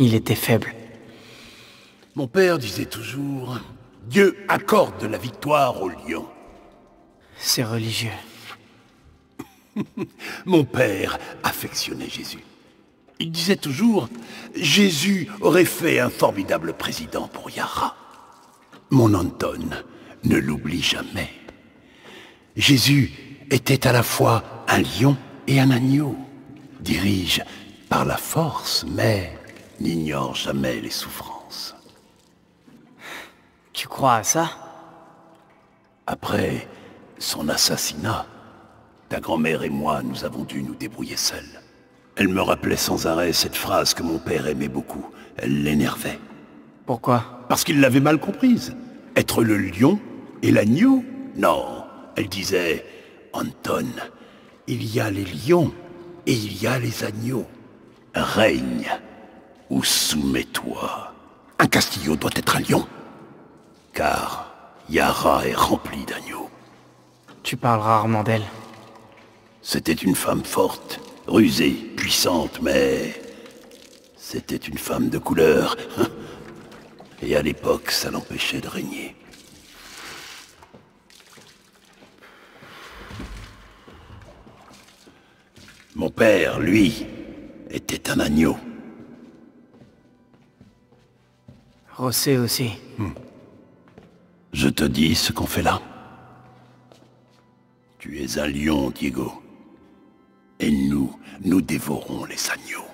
Il était faible. Mon père disait toujours, Dieu accorde la victoire aux lions. C'est religieux. Mon père affectionnait Jésus. Il disait toujours, Jésus aurait fait un formidable président pour Yara. Mon Anton ne l'oublie jamais. Jésus était à la fois un lion et un agneau. Dirige par la force, mais n'ignore jamais les souffrances. Tu crois à ça? Après son assassinat, ta grand-mère et moi, nous avons dû nous débrouiller seuls. Elle me rappelait sans arrêt cette phrase que mon père aimait beaucoup. Elle l'énervait. Pourquoi? Parce qu'il l'avait mal comprise. Être le lion et l'agneau? Non. Elle disait, Anton, il y a les lions et il y a les agneaux. Règne ou soumets-toi. Un Castillo doit être un lion. Car Yara est remplie d'agneaux. Tu parles rarement d'elle. C'était une femme forte, rusée, puissante, mais... c'était une femme de couleur. Et à l'époque, ça l'empêchait de régner. Mon père, lui, était un agneau. José aussi. Je te dis ce qu'on fait là. Tu es un lion, Diego. Et nous dévorons les agneaux.